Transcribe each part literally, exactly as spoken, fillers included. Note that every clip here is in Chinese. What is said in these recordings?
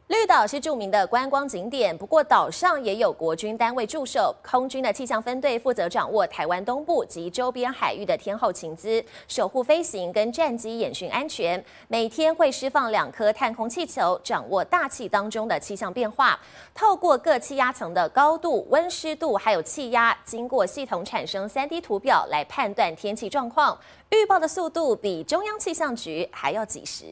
绿岛是著名的观光景点，不过岛上也有国军单位驻守。空军的气象分队负责掌握台湾东部及周边海域的天候情资，守护飞行跟战机演训安全。每天会释放两颗探空气球，掌握大气当中的气象变化。透过各气压层的高度、温湿度还有气压，经过系统产生 三 D 图表来判断天气状况。预报的速度比中央气象局还要及时。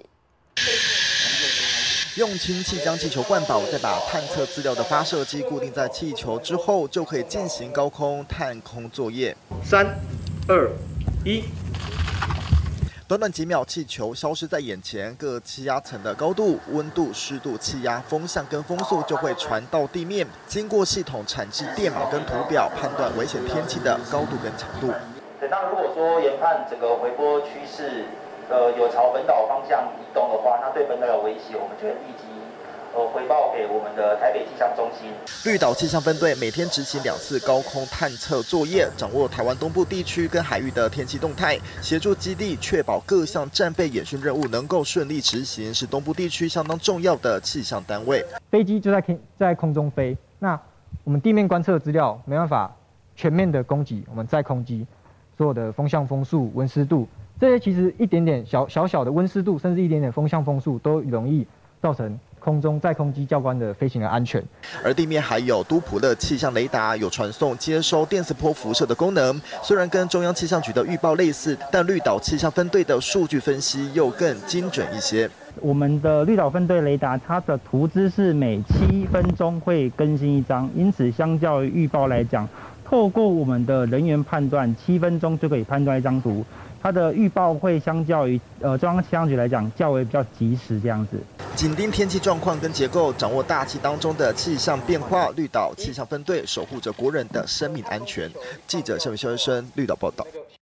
用氢气将气球灌饱，再把探测资料的发射机固定在气球之后，就可以进行高空探空作业。 三、二、一。 短短几秒，气球消失在眼前，各气压层的高度、温度、湿度、气压、风向跟风速就会传到地面，经过系统产制电码跟图表，判断危险天气的高度跟强度。 对，那如果说研判整个回波趋势。 呃，有朝本岛方向移动的话，那对本岛有威胁，我们就会立即呃回报给我们的台北气象中心。 绿岛气象分队每天执行两次高空探测作业，掌握台湾东部地区跟海域的天气动态，协助基地确保各项战备演训任务能够顺利执行，是东部地区相当重要的气象单位。 飞机就在空在空中飞，那我们地面观测资料没办法全面的供给，我们在空机所有的风向、风速、温湿度。 这些其实一点点小小小的温湿度，甚至一点点风向风速，都容易造成空中在空机教官的飞行的安全。 而地面还有都普勒气象雷达，有传送、接收电磁波辐射的功能。虽然跟中央气象局的预报类似，但绿岛气象分队的数据分析又更精准一些。 我们的绿岛分队雷达，它的图资是每七分钟会更新一张，因此相较于预报来讲，透过我们的人员判断，七分钟就可以判断一张图。 它的预报会相较于呃中央气象局来讲较为比较及时这样子。 紧盯天气状况跟结构，掌握大气当中的气象变化。绿岛气象分队守护着国人的生命安全。记者谢伟修生绿岛报道。